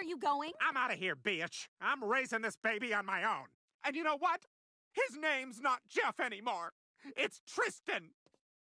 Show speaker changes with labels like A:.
A: are you going?
B: I'm out of here, bitch. I'm raising this baby on my own. And you know what? His name's not Jeff anymore. It's Tristan.